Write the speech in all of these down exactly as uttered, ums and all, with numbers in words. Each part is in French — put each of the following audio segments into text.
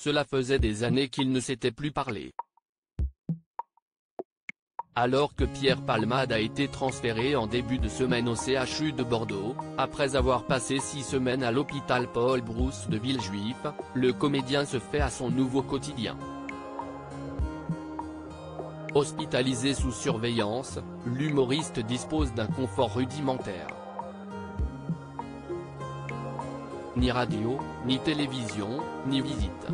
cela faisait des années qu'ils ne s'étaient plus parlé. Alors que Pierre Palmade a été transféré en début de semaine au C H U de Bordeaux, après avoir passé six semaines à l'hôpital Paul Brousse de Villejuif, le comédien se fait à son nouveau quotidien. Hospitalisé sous surveillance, l'humoriste dispose d'un confort rudimentaire. Ni radio, ni télévision, ni visite.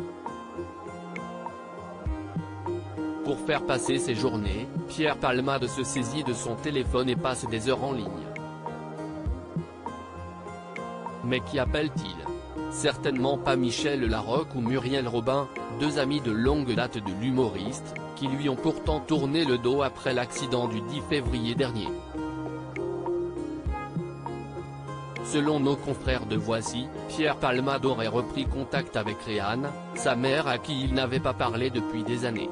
Pour faire passer ses journées, Pierre Palmade se saisit de son téléphone et passe des heures en ligne. Mais qui appelle-t-il? Certainement pas Michel Larocque ou Muriel Robin, deux amis de longue date de l'humoriste, qui lui ont pourtant tourné le dos après l'accident du dix février dernier. Selon nos confrères de Voici, Pierre Palmade aurait repris contact avec Réanne, sa mère à qui il n'avait pas parlé depuis des années.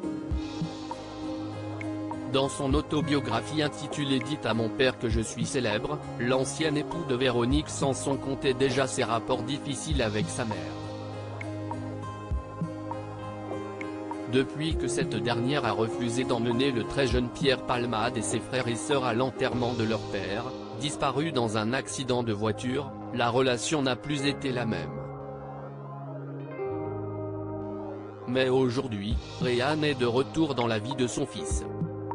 Dans son autobiographie intitulée « Dites à mon père que je suis célèbre », l'ancien époux de Véronique Sanson contait déjà ses rapports difficiles avec sa mère. Depuis que cette dernière a refusé d'emmener le très jeune Pierre Palmade et ses frères et sœurs à l'enterrement de leur père, disparu dans un accident de voiture, la relation n'a plus été la même. Mais aujourd'hui, Réanne est de retour dans la vie de son fils.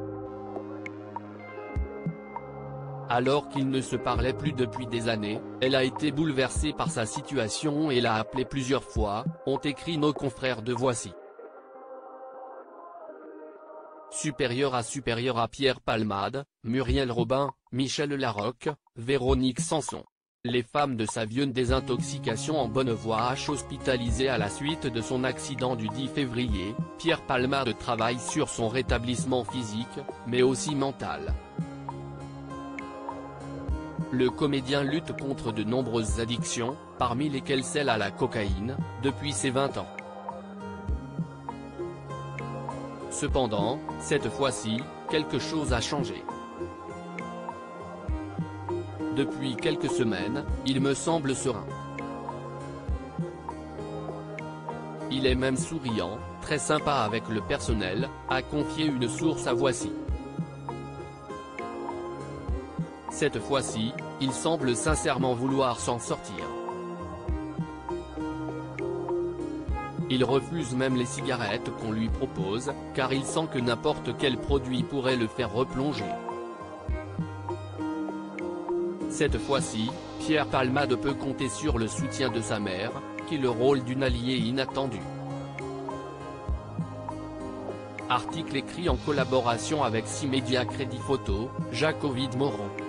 Alors qu'ils ne se parlaient plus depuis des années, elle a été bouleversée par sa situation et l'a appelé plusieurs fois, ont écrit nos confrères de Voici. Supérieur à supérieur à Pierre Palmade, Muriel Robin, Michel Larocque, Véronique Sanson. Les femmes de sa vieux désintoxication en bonne voie H hospitalisée à la suite de son accident du dix février, Pierre Palmade travaille sur son rétablissement physique, mais aussi mental. Le comédien lutte contre de nombreuses addictions, parmi lesquelles celle à la cocaïne, depuis ses vingt ans. Cependant, cette fois-ci, quelque chose a changé. Depuis quelques semaines, il me semble serein. Il est même souriant, très sympa avec le personnel, a confié une source à Voici. Cette fois-ci, il semble sincèrement vouloir s'en sortir. Il refuse même les cigarettes qu'on lui propose, car il sent que n'importe quel produit pourrait le faire replonger. Cette fois-ci, Pierre Palmade peut compter sur le soutien de sa mère, qui a le rôle d'une alliée inattendue. Article écrit en collaboration avec six médias Crédit Photo, Jacques Ovid Moron.